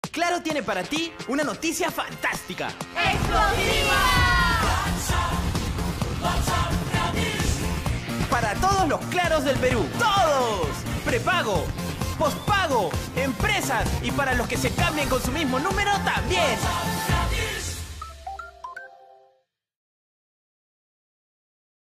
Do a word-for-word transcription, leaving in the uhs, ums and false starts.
Claro tiene para ti una noticia fantástica. ¡Explosiva! Para todos los Claros del Perú. ¡Todos! Prepago, pospago, empresas y para los que se cambien con su mismo número también.